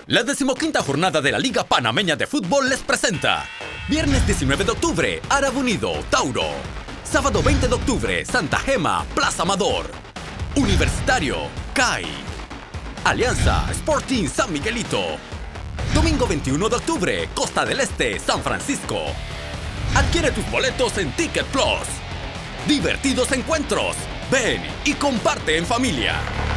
La 15ª jornada de la Liga Panameña de Fútbol les presenta Viernes 19 de octubre, Árabe Unido, Tauro. Sábado 20 de octubre, Santa Gema, Plaza Amador. Universitario, CAI. Alianza, Sporting San Miguelito. Domingo 21 de octubre, Costa del Este, San Francisco. Adquiere tus boletos en Ticket Plus. Divertidos encuentros. Ven y comparte en familia.